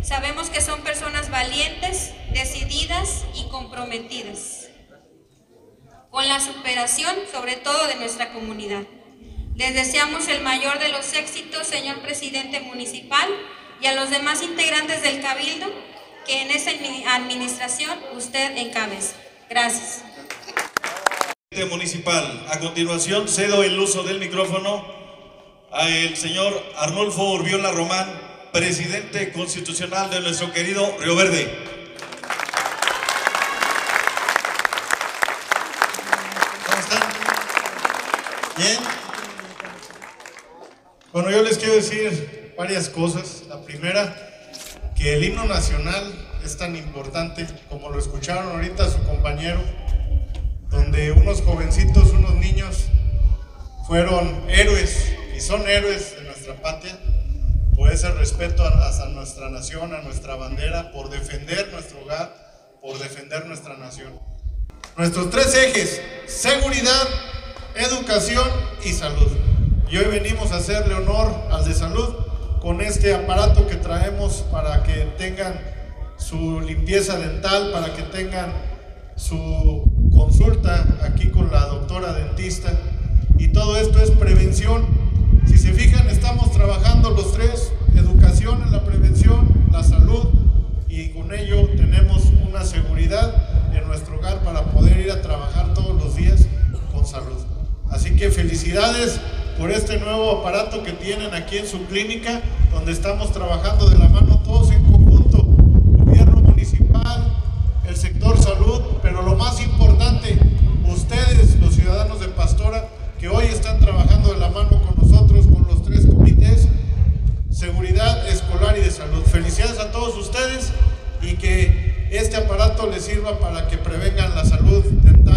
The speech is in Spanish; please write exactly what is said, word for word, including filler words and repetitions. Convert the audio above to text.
Sabemos que son personas valientes, decididas y comprometidas con la superación, sobre todo de nuestra comunidad. Les deseamos el mayor de los éxitos, señor presidente municipal, y a los demás integrantes del Cabildo, que en esa administración usted encabeza. Gracias. Municipal. A continuación cedo el uso del micrófono al señor Arnulfo Urbiola Román, presidente constitucional de nuestro querido Río Verde. ¿Cómo están? ¿Bien? Bueno, yo les quiero decir varias cosas. La primera, que el himno nacional es tan importante, como lo escucharon ahorita su compañero, donde unos jovencitos, unos niños fueron héroes y son héroes de nuestra patria por ese respeto a nuestra nación, a nuestra bandera, por defender nuestro hogar, por defender nuestra nación. Nuestros tres ejes: seguridad, educación y salud. Y hoy venimos a hacerle honor al de salud con este aparato que traemos para que tengan su limpieza dental, para que tengan su consulta aquí con la doctora dentista, y todo esto es prevención. Si se fijan, estamos trabajando los tres: educación en la prevención, la salud, y con ello tenemos una seguridad en nuestro hogar para poder ir a trabajar todos los días con salud. Así que felicidades por este nuevo aparato que tienen aquí en su clínica, donde estamos trabajando de la mano todos en conjunto, gobierno municipal, el sector salud, pero lo más importante, ustedes, los ciudadanos de Pastora, que hoy están trabajando de la mano con nosotros, con los tres comités, seguridad escolar y de salud. Felicidades a todos ustedes y que este aparato les sirva para que prevengan la salud dental.